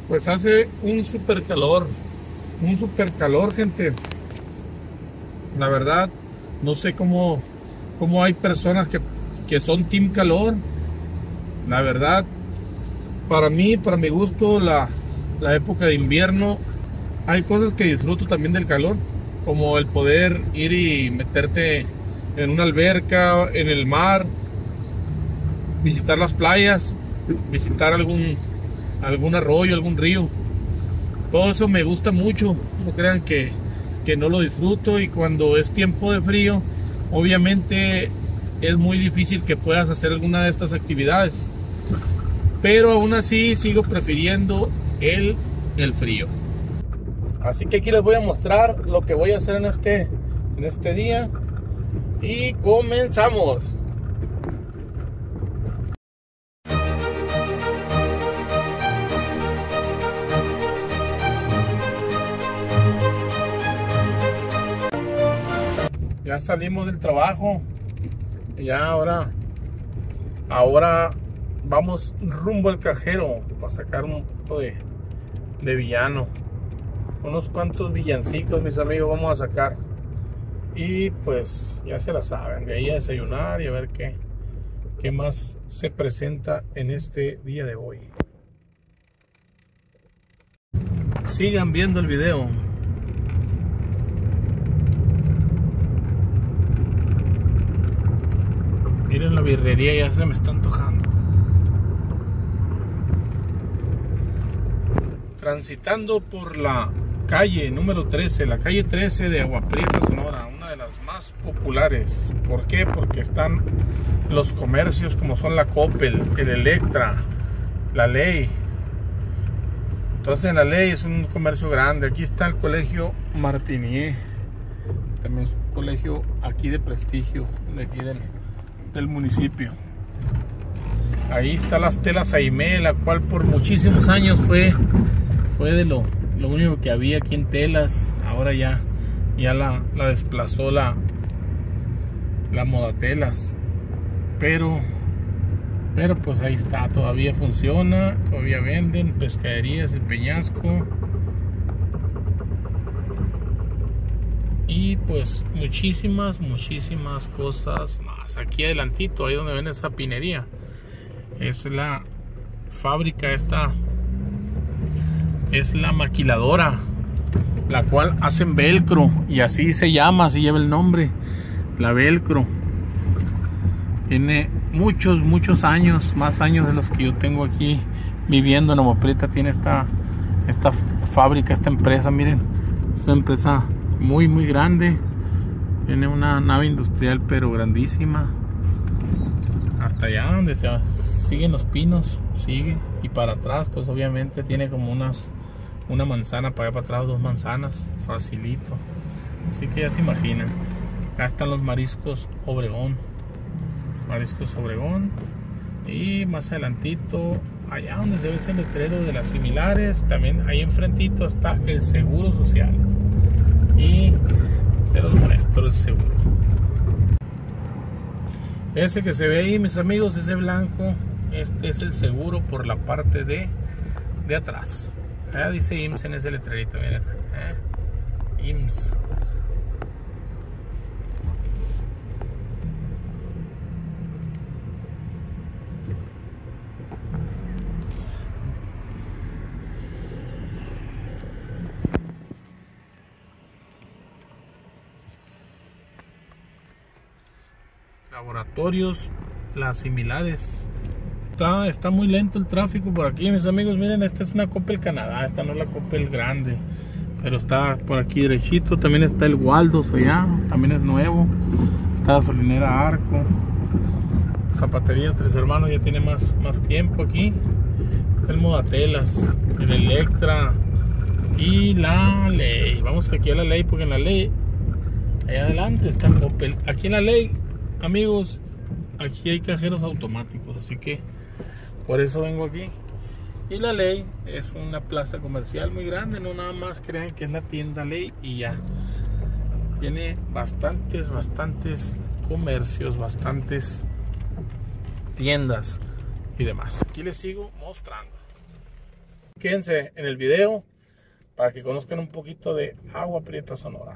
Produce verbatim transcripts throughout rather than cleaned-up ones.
Pues hace un super calor, un super calor, gente. La verdad, no sé cómo, cómo hay personas que, que son team calor. La verdad, para mí, para mi gusto, la, la época de invierno, hay cosas que disfruto también del calor, como el poder ir y meterte en una alberca, en el mar, visitar las playas, visitar algún, algún arroyo, algún río. Todo eso me gusta mucho, no crean que, que no lo disfruto. Y cuando es tiempo de frío, obviamente es muy difícil que puedas hacer alguna de estas actividades, pero aún así sigo prefiriendo el, el frío. Así que aquí les voy a mostrar lo que voy a hacer en este, en este día. Y comenzamos. Ya salimos del trabajo. Ya ahora, ahora vamos rumbo al cajero para sacar un poco de, de villano. Unos cuantos villancicos, mis amigos, vamos a sacar. Y pues ya se la saben, de ahí a desayunar y a ver qué, qué más se presenta en este día de hoy. Sigan viendo el video. Miren la birrería, ya se me está antojando. Transitando por la calle número trece, la calle trece de Agua Prieta, Sonora, una de las más populares. ¿Por qué? Porque están los comercios como son la Coppel, el Electra, la Ley. Entonces en la Ley es un comercio grande. Aquí está el colegio Martinier, también es un colegio aquí de prestigio, de aquí del, del municipio. Ahí está las telas Aimé, la cual por muchísimos años fue, fue de lo Lo único que había aquí en telas. Ahora ya, ya la, la desplazó la, la Modatelas. Pero, pero pues ahí está, todavía funciona, todavía venden. Pescaderías El Peñasco. Y pues muchísimas, muchísimas cosas más. Aquí adelantito, ahí donde ven esa pinería, es la fábrica esta. Es la maquiladora, la cual hacen velcro, y así se llama, así lleva el nombre, la velcro. Tiene muchos, muchos años, más años de los que yo tengo aquí viviendo en Agua Prieta. Tiene esta, esta fábrica, esta empresa, miren, es una empresa muy, muy grande. Tiene una nave industrial, pero grandísima. Hasta allá donde se va, siguen los pinos, sigue, y para atrás, pues obviamente tiene como unas una manzana para allá para atrás, dos manzanas, facilito. Así que ya se imaginan. Acá están los mariscos Obregón, mariscos Obregón. Y más adelantito, allá donde se ve ese letrero de las similares, también ahí enfrentito está el Seguro Social. Y se los muestro el seguro. Ese que se ve ahí, mis amigos, ese blanco, este es el seguro por la parte de, de atrás. Allá dice I M S S en ese letrerito, miren, ¿eh? I M S S. Laboratorios Las Similares. Está, está muy lento el tráfico por aquí, mis amigos. Miren, esta es una Coppel Canadá, esta no es la Coppel grande, pero está por aquí derechito. También está el Waldos allá, también es nuevo. Está Gasolinera Arco. Zapatería Tres Hermanos ya tiene más, más tiempo aquí. Está el Modatelas, el Electra y la Ley. Vamos aquí a la Ley, porque en la Ley, allá adelante está Coppel. Aquí en la Ley, amigos, aquí hay cajeros automáticos, así que por eso vengo aquí. Y la Ley es una plaza comercial muy grande, no nada más crean que es la tienda Ley y ya. Tiene bastantes, bastantes comercios, bastantes tiendas y demás. Aquí les sigo mostrando. Quédense en el video para que conozcan un poquito de Agua Prieta, Sonora.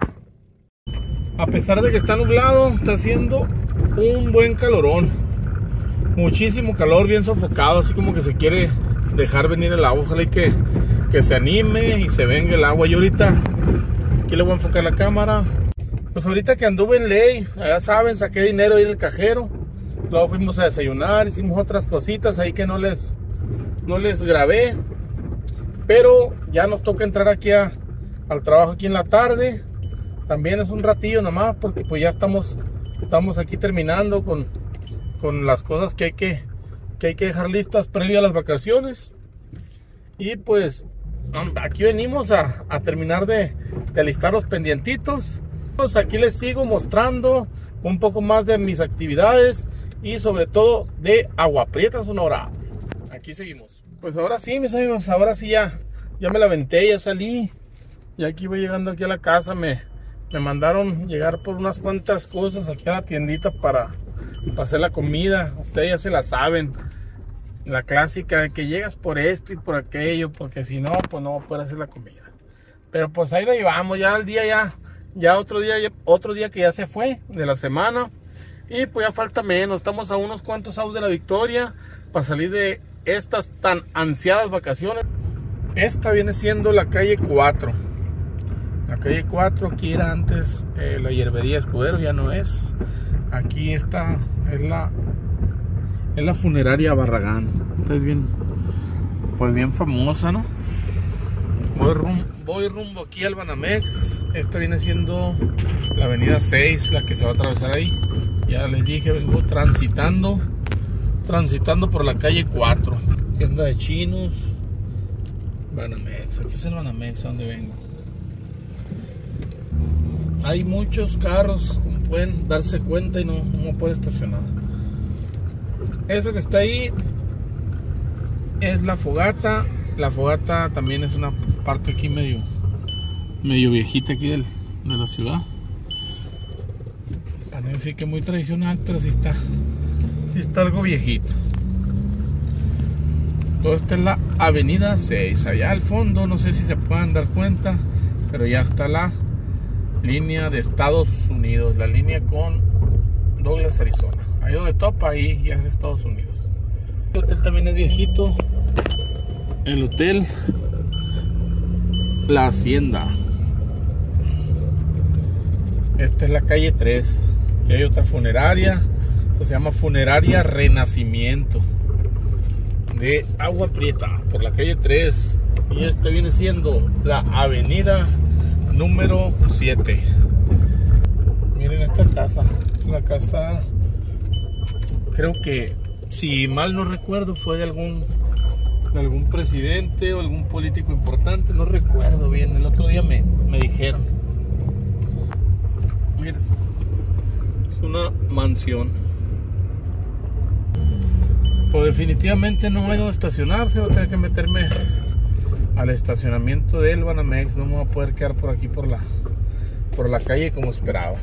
A pesar de que está nublado, está haciendo un buen calorón. Muchísimo calor, bien sofocado, así como que se quiere dejar venir el agua. Ojalá y que, que se anime y se venga el agua. Y ahorita, aquí le voy a enfocar la cámara. Pues ahorita que anduve en ley, ya saben, saqué dinero ahí del cajero. Luego fuimos a desayunar, hicimos otras cositas ahí que no les, no les grabé. Pero ya nos toca entrar aquí a, al trabajo aquí en la tarde. También es un ratillo nomás porque pues ya estamos, estamos aquí terminando con, con las cosas que hay que, que hay que dejar listas previo a las vacaciones. Y pues aquí venimos a, a terminar de, de alistar los pendientitos. Pues aquí les sigo mostrando un poco más de mis actividades y sobre todo de Agua Prieta, Sonora. Aquí seguimos. Pues ahora sí, mis amigos, ahora sí ya, ya me la aventé, ya salí. Y aquí voy llegando aquí a la casa, me, me mandaron llegar por unas cuantas cosas aquí a la tiendita para, para hacer la comida. Ustedes ya se la saben, la clásica de que llegas por esto y por aquello, porque si no, pues no va a poder hacer la comida. Pero pues ahí la llevamos, ya el día ya, ya otro día, otro día que ya se fue de la semana. Y pues ya falta menos, estamos a unos cuantos autos de la victoria para salir de estas tan ansiadas vacaciones. Esta viene siendo la calle cuatro. La calle cuatro, aquí era antes eh, la hierbería Escudero, ya no es. Aquí esta es la, es la funeraria Barragán. Esta es bien, pues bien famosa, ¿no? Voy rumbo, voy rumbo aquí al Banamex. Esta viene siendo la avenida seis, la que se va a atravesar ahí. Ya les dije, vengo transitando, transitando por la calle cuatro. Tienda de chinos, Banamex. Aquí es el Banamex, a donde vengo. Hay muchos carros, como pueden darse cuenta, y no, no puede estacionar. Eso que está ahí es la fogata. La fogata también es una parte aquí medio, medio viejita aquí del, de la ciudad. Para no decir que muy tradicional, pero sí está, sí está algo viejito. Todo esta es la avenida seis. Allá al fondo, no sé si se puedan dar cuenta, pero ya está la línea de Estados Unidos, la línea con Douglas, Arizona. Ahí donde topa, ahí ya es Estados Unidos. El hotel también es viejito. El hotel La Hacienda. Esta es la calle tres. Aquí hay otra funeraria que se llama Funeraria Renacimiento de Agua Prieta, por la calle tres. Y esta viene siendo la avenida número siete. Miren esta casa. La casa, creo que, si mal no recuerdo, fue de algún de algún presidente o algún político importante. No recuerdo bien. El otro día me, me dijeron. Miren, es una mansión. Pues definitivamente no hay donde estacionarse. Voy a tener que meterme al estacionamiento del Banamex. No me voy a poder quedar por aquí por la por la calle como esperaba.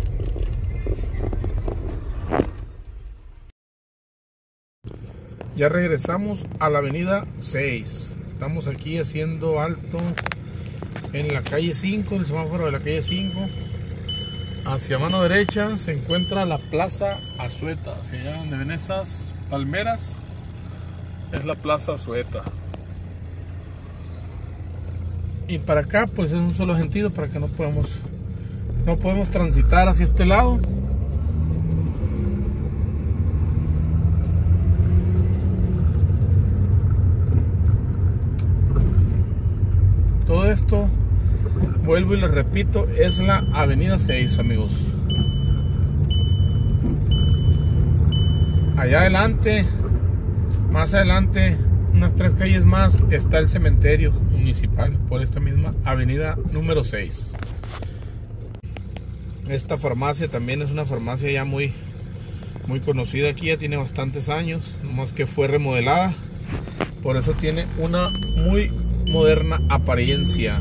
Ya regresamos a la avenida seis. Estamos aquí haciendo alto en la calle cinco, en el semáforo de la calle cinco. Hacia mano derecha se encuentra la Plaza Azueta. Hacia allá donde ven esas palmeras es la Plaza Azueta. Y para acá pues es un solo sentido, para que no podemos no podemos transitar hacia este lado. Todo esto, vuelvo y les repito, es la avenida seis, amigos. Allá adelante, más adelante, unas tres calles más, está el cementerio municipal por esta misma avenida número seis. Esta farmacia también es una farmacia ya muy, muy conocida aquí, ya tiene bastantes años, nomás que fue remodelada, por eso tiene una muy moderna apariencia.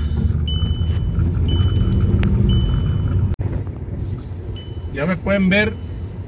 Ya me pueden ver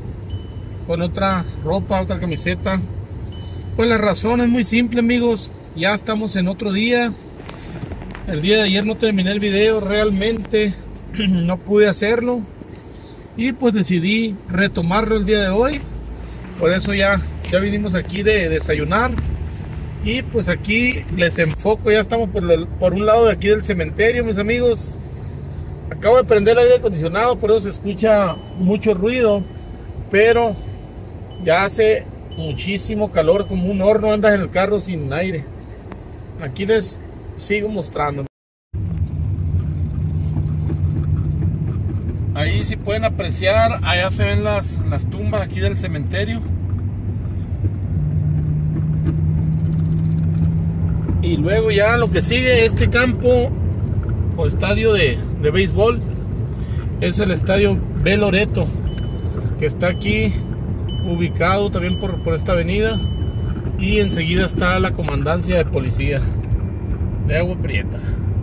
con otra ropa, otra camiseta. Pues la razón es muy simple, amigos. ya estamos en otro día. El día de ayer no terminé el video, realmente no pude hacerlo. Y pues decidí retomarlo el día de hoy. Por eso ya, ya vinimos aquí de desayunar. Y pues aquí les enfoco, ya estamos por, lo, por un lado de aquí del cementerio, mis amigos. Acabo de prender el aire acondicionado, por eso se escucha mucho ruido. Pero ya hace muchísimo calor, como un horno, andas en el carro sin aire. Aquí les sigo mostrando. Ahí si pueden apreciar, allá se ven las, las tumbas aquí del cementerio. Y luego ya lo que sigue, este campo o estadio de, de béisbol, es el estadio B. Loreto, que está aquí ubicado también por, por esta avenida. Y enseguida está la comandancia de policía de Agua Prieta.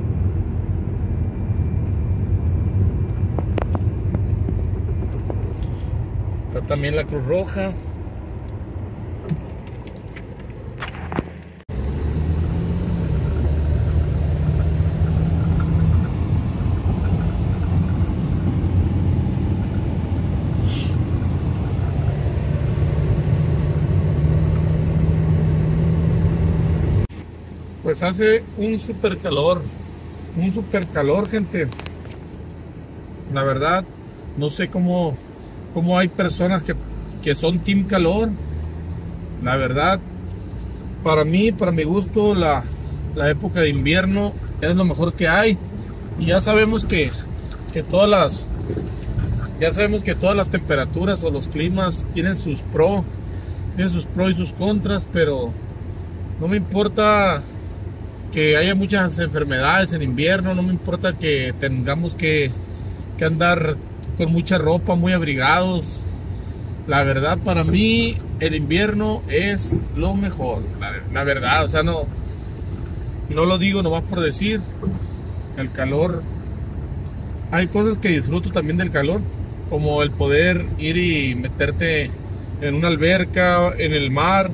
Está también la Cruz Roja. Pues hace un super calor, un super calor, gente. La verdad, no sé cómo, cómo hay personas que, que son team calor. La verdad, para mí, para mi gusto, la, la época de invierno es lo mejor que hay. Y ya sabemos que, que todas las, ya sabemos que todas las temperaturas o los climas tienen sus pros, tienen sus pros y sus contras, pero no me importa que haya muchas enfermedades en invierno, no me importa que tengamos que, que andar con mucha ropa, muy abrigados. La verdad, para mí el invierno es lo mejor, la, la verdad, o sea, no, no lo digo nomás por decir. El calor, hay cosas que disfruto también del calor, como el poder ir y meterte en una alberca, en el mar,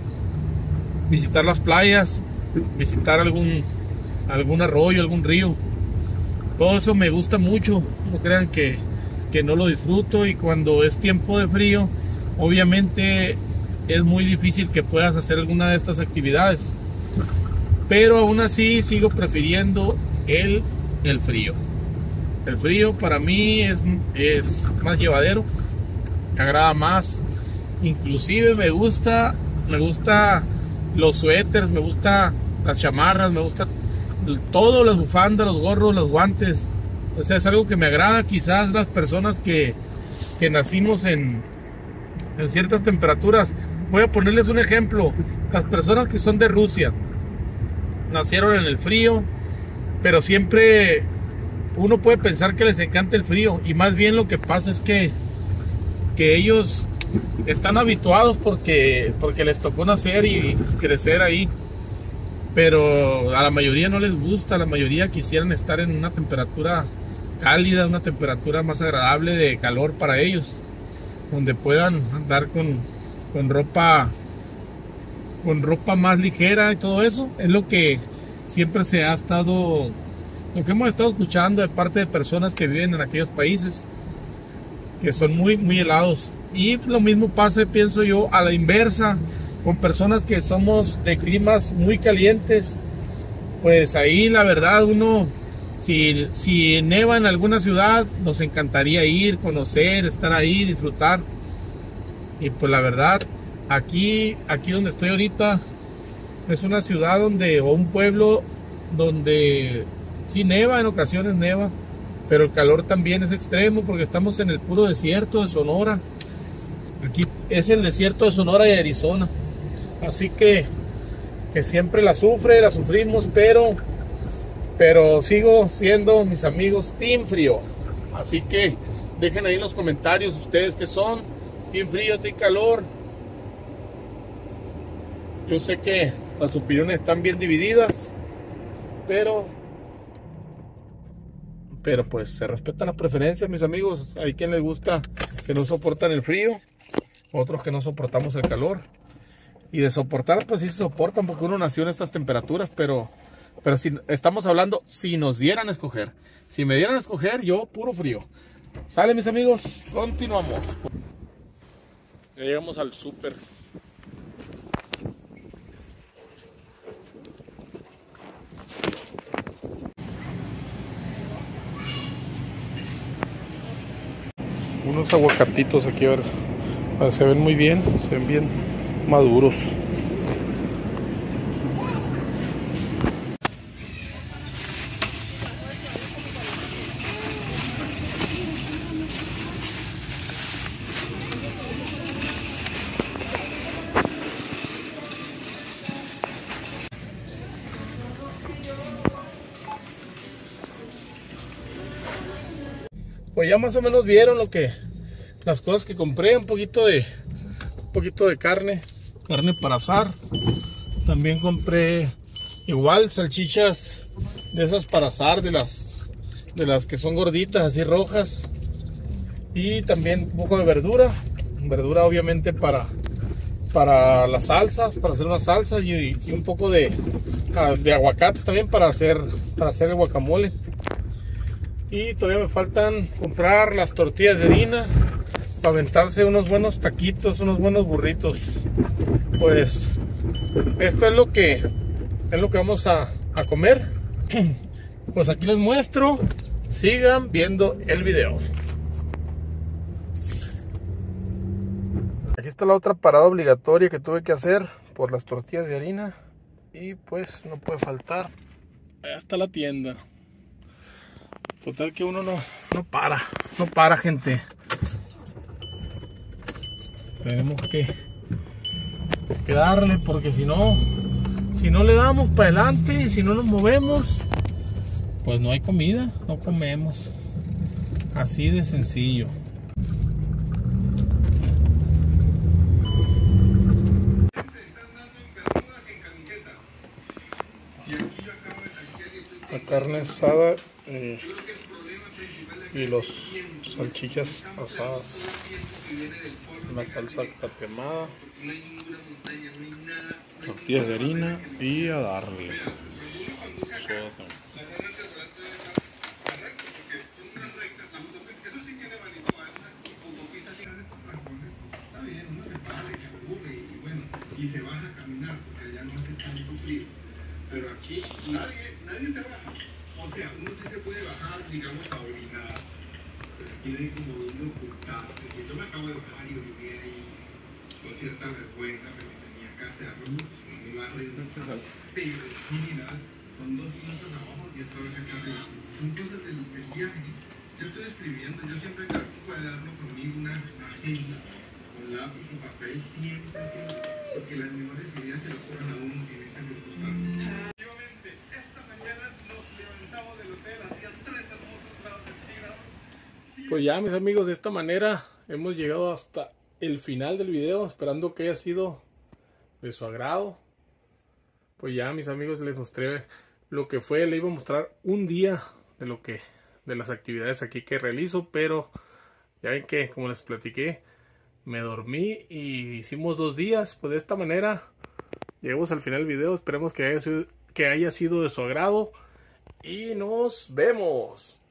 visitar las playas, visitar algún algún arroyo, algún río. Todo eso me gusta mucho. No crean que, que no lo disfruto. Y cuando es tiempo de frío, obviamente es muy difícil que puedas hacer alguna de estas actividades, pero aún así sigo prefiriendo el, el frío. El frío para mí es, es más llevadero, me agrada más. Inclusive me gusta me gusta los suéteres, me gusta las chamarras, me gusta todo, las bufandas, los gorros, los guantes. O sea, es algo que me agrada. Quizás las personas que, que nacimos en, en ciertas temperaturas, voy a ponerles un ejemplo. Las personas que son de Rusia nacieron en el frío, pero siempre uno puede pensar que les encanta el frío, y más bien lo que pasa es que, que ellos están habituados porque, porque les tocó nacer y crecer ahí. Pero a la mayoría no les gusta, a la mayoría quisieran estar en una temperatura cálida, una temperatura más agradable de calor para ellos, donde puedan andar con, con ropa con ropa más ligera y todo eso. Es lo que siempre se ha estado, lo que hemos estado escuchando de parte de personas que viven en aquellos países que son muy, muy helados. Y lo mismo pasa, pienso yo, a la inversa, con personas que somos de climas muy calientes. Pues ahí la verdad uno, si, si neva en alguna ciudad, nos encantaría ir, conocer, estar ahí, disfrutar. Y pues la verdad, aquí, aquí donde estoy ahorita, es una ciudad donde, o un pueblo donde sí neva, en ocasiones neva, pero el calor también es extremo porque estamos en el puro desierto de Sonora. Aquí es el desierto de Sonora y Arizona. Así que, que siempre la sufre, la sufrimos, pero, pero sigo siendo, mis amigos, team frío. Así que dejen ahí en los comentarios ustedes que son team frío, team calor. Yo sé que las opiniones están bien divididas, pero, pero pues se respetan las preferencias, mis amigos. Hay quien les gusta, que no soportan el frío, otros que no soportamos el calor. y de soportar, pues sí se soportan porque uno nació en estas temperaturas, pero, pero si estamos hablando, si nos dieran a escoger, si me dieran a escoger, yo puro frío. Sale, mis amigos, continuamos. Ya llegamos al súper. Unos aguacatitos aquí, a ver, a ver, se ven muy bien, se ven bien maduros. Pues ya más o menos vieron lo que las cosas que compré, un poquito de un poquito de carne, carne para asar. También compré igual salchichas de esas para asar, de las de las que son gorditas, así rojas. Y también un poco de verdura, verdura obviamente para para las salsas, para hacer unas salsas y, y un poco de, de aguacates también para hacer para hacer el guacamole. Y todavía me faltan comprar las tortillas de harina para aventarse unos buenos taquitos, unos buenos burritos. Pues esto es lo que es lo que vamos a, a comer. Pues aquí les muestro. Sigan viendo el video. Aquí está la otra parada obligatoria que tuve que hacer por las tortillas de harina. Y pues no puede faltar. Allá está la tienda. Total que uno no, no para, no para, gente. Tenemos que, que darle, porque si no, si no le damos para adelante, si no nos movemos, pues no hay comida, no comemos. Así de sencillo. La carne asada eh, y los salchichas asadas, una salsa tatemada, tortillas de harina y a darle soda también. Y se baja a caminar porque allá no hace tanto frío, pero aquí nadie, nadie se baja. O sea, uno sí se puede bajar, digamos, a orinar, pero aquí no hay como donde ocultarte. Yo me acabo de bajar y oriné ahí con cierta vergüenza, pero tenía que hacerlo, no me iba a reír mucho, pero en general son dos minutos abajo y otra vez acá arriba. Son cosas del, del viaje. Yo estoy escribiendo, yo siempre cargo un cuaderno conmigo, una agenda, con lápiz y papel, siempre, siempre, porque las mejores ideas se le ocurren a uno en estas circunstancias. Efectivamente, esta mañana nos levantamos del hotel, hacía tres hermosos grados centígrados. Pues ya, mis amigos, de esta manera hemos llegado hasta el final del video, esperando que haya sido de su agrado. Pues ya, mis amigos, les mostré lo que fue, le iba a mostrar un día de lo que, de las actividades aquí que realizo, pero ya ven que, como les platiqué, me dormí y hicimos dos días. Pues de esta manera llegamos al final del video. Esperemos que haya sido, que haya sido de su agrado y nos vemos.